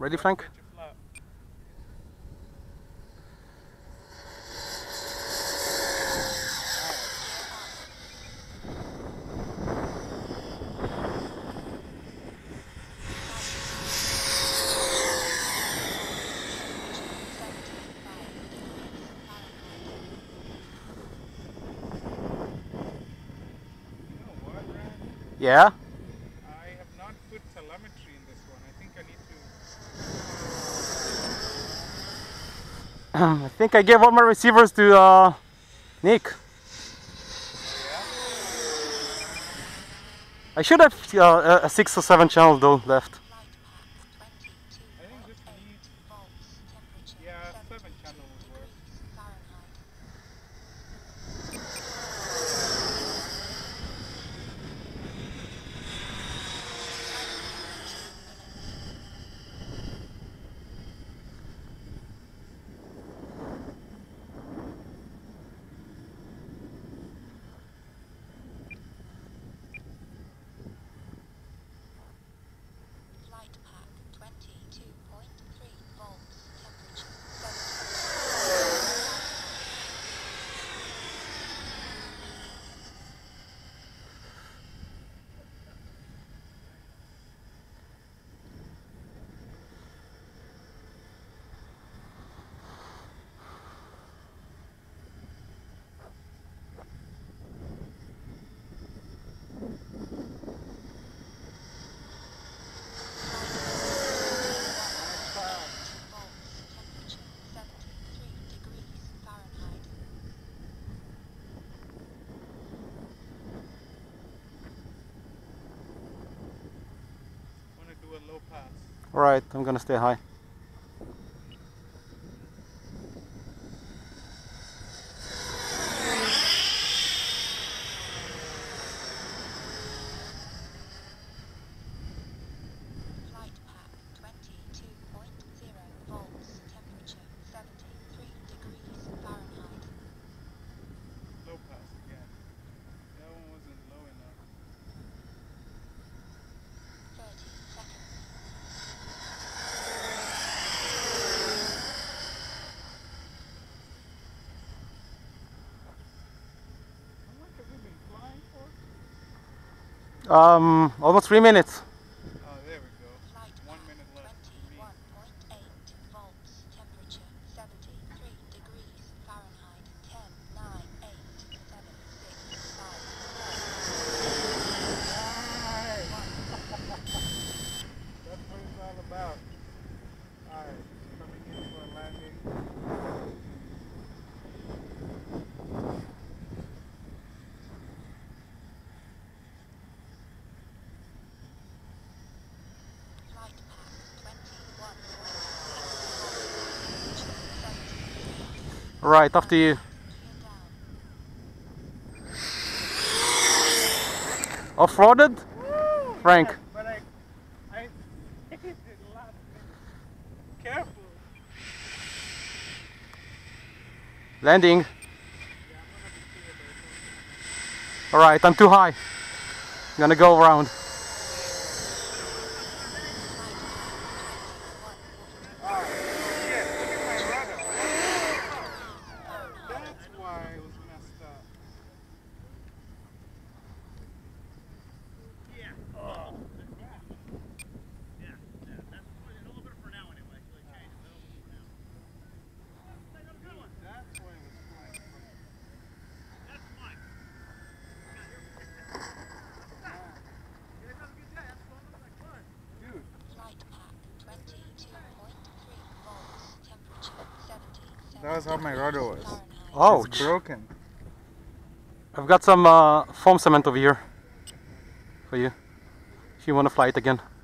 Ready, Frank? Yeah? I have not put telemetry in this one. I think I need to. I think I gave all my receivers to Nick. Yeah. I should have a 6 or 7 channel though left. I think this needs. Yeah, 7 channel would work. Do a low pass. Alright, I'm gonna stay high. Low pass again. That one wasn't low enough. How much have we been flying for? Almost 3 minutes. Oh, there we go. 1 minute left for me. That's what it's all about. Alright, coming in for a landing. Right, after you. Off-roaded? Frank. But I hit it last minute. Careful. Landing. Yeah, I'm gonna be clear by the Alright, I'm too high. Gonna go around. That's why it was messed up. That's why it was flying funny. Dude, that was how my rudder was. Oh, It's broken. I've got some foam cement over here for you if you want to fly it again.